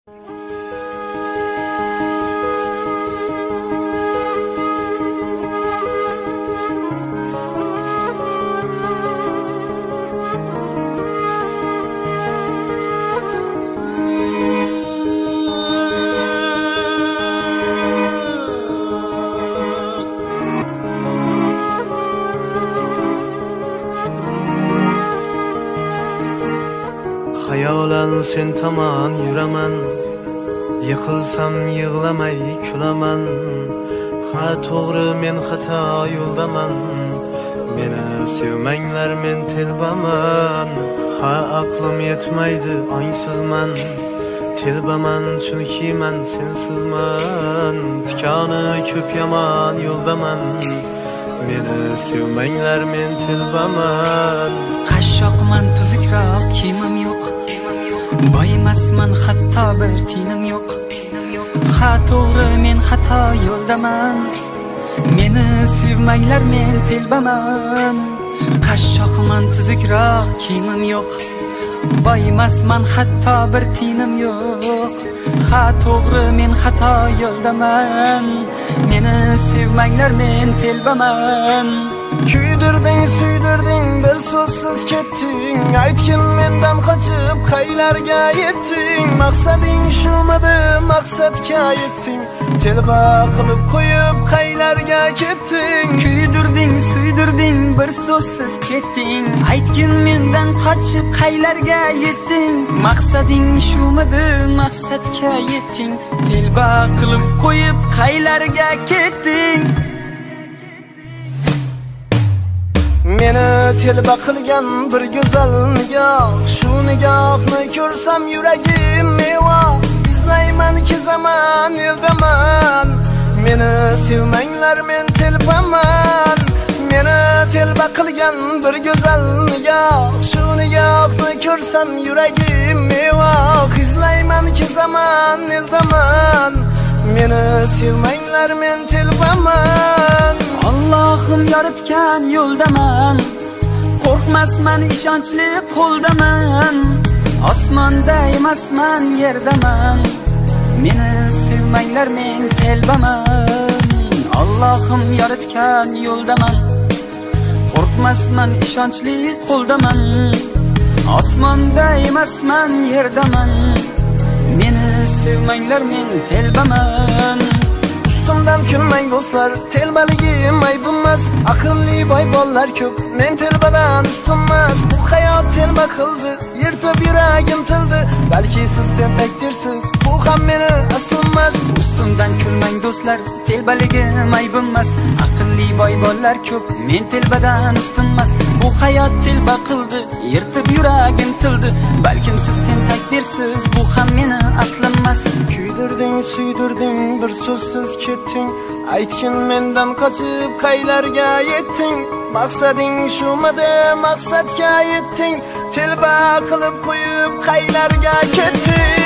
Hayolan sen tomon yuraman, yiqilsam yig'lamay kulaman. Ha to'g'ri men xato yo'ldaman, meni sevmanglar men telbaman. Ha aqlim yetmaydi ongsizman, telbaman chunki men sensizman. Tikoni ko'p yomon yo'ldaman, meni sevmanglar men telbaman. Qashshoqman tuzukroq kiyimim yo'q, boymasman hatto bir tinim yo'q. Ha to'g'ri men xato yo'ldaman, meni sevmanglar men telbaman. Qashshoqman tuzukroq kiyimim yo'q, boymasman hatto bir tinim yo'q. Ha to'g'ri men xato yo'ldaman, meni sevmanglar men telbaman. Kuydirding, suydirding, bir so'zsiz ketding. Aytgin mendan qochib qaylarga yetding. Maqsading shumidi, maqsadga yetding. Telba qilib qo'yib qaylarga ketding. Kuydirding, suydirding, bir so'zsiz ketding. Aytgin mendan qochib qaylarga yetding. Maqsading shumidi, maqsadga yetding. Telba qilib qo'yib qaylarga ketding. Meni telba qilgan bir go'zal nigoh, shu nigohni ko'rsam yuragim meva. Izlayman ki zaman eldaman, meni sevmanglar men telbaman. Meni telba qilgan bir go'zal nigoh, shu nigohni ko'rsam yuragim meva. Izlayman ki zaman eldaman, meni sevmanglar men telbaman. Allohim yaratgan yo'ldaman, qo'rqmasman ishonchli qo'ldaman. Osmonda emasman yerdaman, meni sevmanglar men telbaman. Allohim yaratgan yo'ldaman, qo'rqmasman ishonchli qo'ldaman. Osmonda emasman yerdaman, meni sevmanglar men telbaman. Ustimdan kulmang do'stlar, telbaligim aybimmas. Aqlli boy bollar ko'p, men telbadan ustunmas. Bu hayot telba qildi, yirtib yuragim tildi. Balki siz tentakdirsiz, bu ham meni aslimmas. Ustimdan kulmang do'stlar, telbaligim aybimmas. Aqlli boy bollar ko'p, men telbadan ustunmas. Bu hayot telba qildi, yirtib yuragim tildi. Balkim siz tentakdirsiz, bu ham meni aslimmas. Kuydirding, suydirding, bir so'zsiz ketding. Aytgin mendan qochib qaylarga yetding. Maqsading shumidi, maqsadga yetding. Telba qilib qo'yib qaylarga ketding.